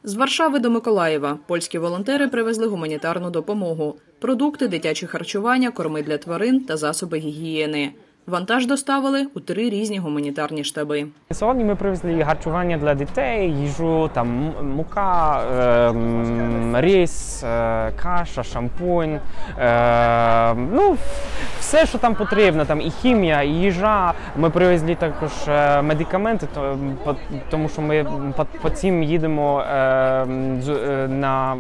З Варшави до Миколаєва польські волонтери привезли гуманітарну допомогу – продукти, дитяче харчування, корми для тварин та засоби гігієни. Вантаж доставили у 3 різні гуманітарні штаби. Сьогодні ми привезли харчування для дітей, їжу, там мука, рис, каша, шампунь, все, що там потрібно, там і хімія, і їжа. Ми привезли також медикаменти, тому що ми по цим їдемо на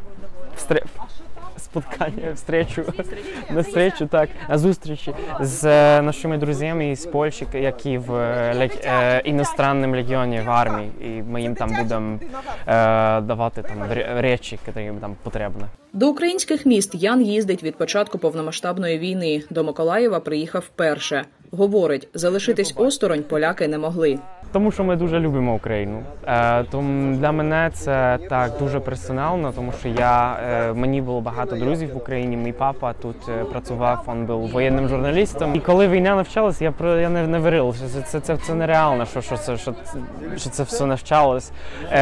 на зустрічі з нашими друзями з Польщі, які в іностранному легіоні в армії, і ми їм там будемо давати там речі, які їм там потрібні. До українських міст Ян їздить від початку повномасштабної війни. До Миколаєва приїхав вперше. Говорить, залишитись осторонь поляки не могли. Тому що ми дуже любимо Україну. Тому для мене це так дуже персонально, тому що мені було багато друзів в Україні. Мій папа тут працював, він був воєнним журналістом. І коли війна навчалась, я не вірив, що це нереально, що це все навчалось.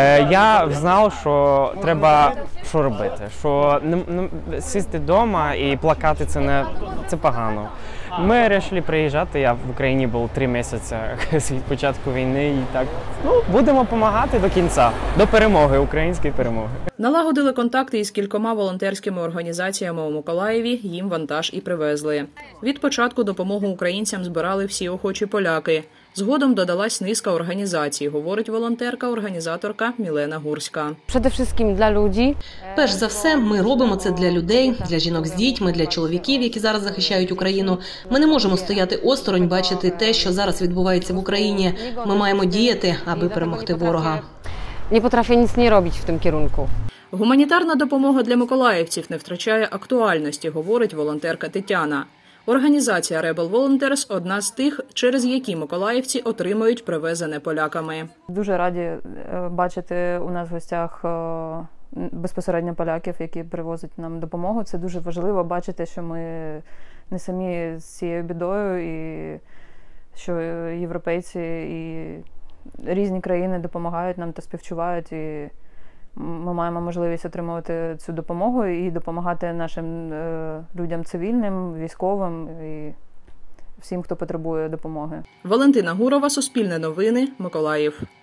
Я знав, що треба що робити, що сісти вдома і плакати це погано. Ми вирішили приїжджати, я в Україні був 3 місяці від початку війни і так, будемо допомагати до кінця, до перемоги, української перемоги. Налагодили контакти із кількома волонтерськими організаціями у Миколаєві, їм вантаж і привезли. Від початку допомогу українцям збирали всі охочі поляки. Згодом додалась низка організацій, говорить волонтерка-організаторка Мілена Гурська. Для людей. Перш за все, ми робимо це для людей, для жінок з дітьми, для чоловіків, які зараз захищають Україну. Ми не можемо стояти осторонь, бачити те, що зараз відбувається в Україні. Ми маємо діяти, аби перемогти ворога. Не potrafię nic nie robić w tym kierunku. Гуманітарна допомога для миколаївців не втрачає актуальності, говорить волонтерка Тетяна. Організація Rebel Volunteers – одна з тих, через які миколаївці отримують привезене поляками. Дуже раді бачити у нас в гостях безпосередньо поляків, які привозять нам допомогу. Це дуже важливо бачити, що ми не самі з цією бідою, і що європейці і різні країни допомагають нам та співчувають. І ми маємо можливість отримувати цю допомогу і допомагати нашим людям цивільним, військовим і всім, хто потребує допомоги. Валентина Гурова, Суспільне новини, Миколаїв.